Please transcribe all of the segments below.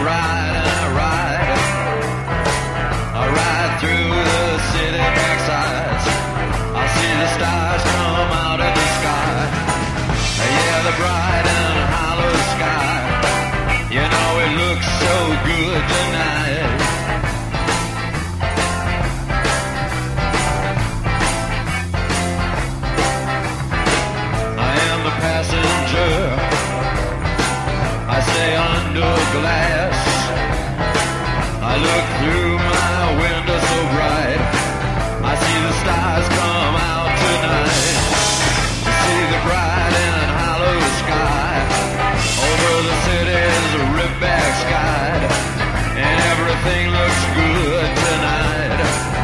ride and I ride. I ride through the city backsides. I see the stars come out of the sky. Yeah, the bright and hollow sky. You know it looks so good tonight. I am the passenger. I stay under glass. I look through my window so bright. I see the stars come out tonight. You see the bright and hollow sky. Over the city's ripped-back sky. And everything looks good tonight.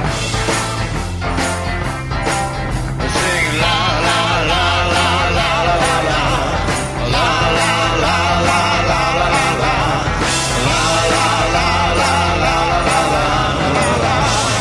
We sing la la la la la la la. La la la la la la la. La la la la la la la la.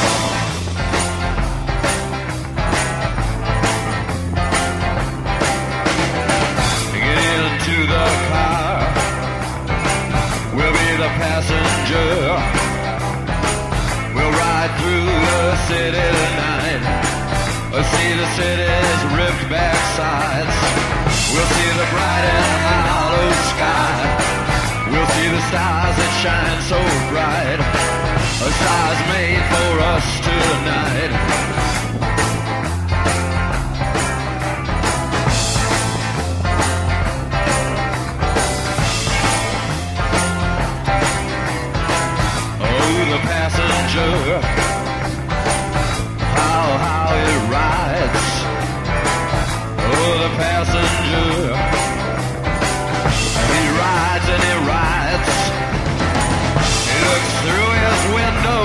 Get into the car. We'll be the passenger. We'll ride through the city tonight. We'll see the city's ripped back sides. We'll see the bright and hollow sky. We'll see the stars that shine so bright. A stars made for us tonight. The passenger, how it rides. Oh, the passenger, he rides and he rides. He looks through his window.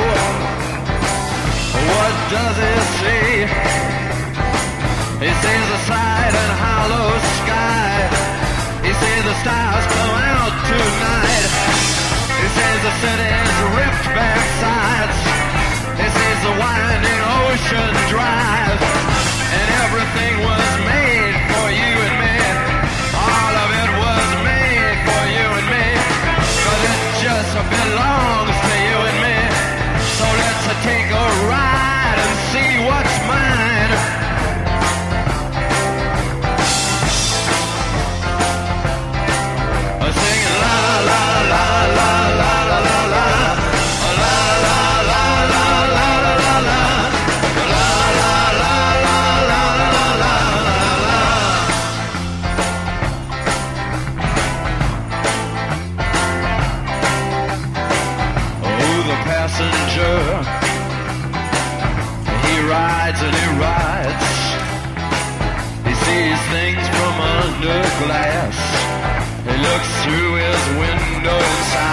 What does he see? He sees the bright and hollow sky. He sees the stars come out tonight. He sees the city's ripped back sides. He sees the winding ocean drive. And everything was made for you and me. All of it was made for you and me. But it just belongs to you and me. So let's take a ride and see what's mine. Singing la la la la la la la la. La la la la la la la la. La la la la la la la la. Oh, the passenger, he rides and he rides. He sees things from under glass. He looks through his window inside.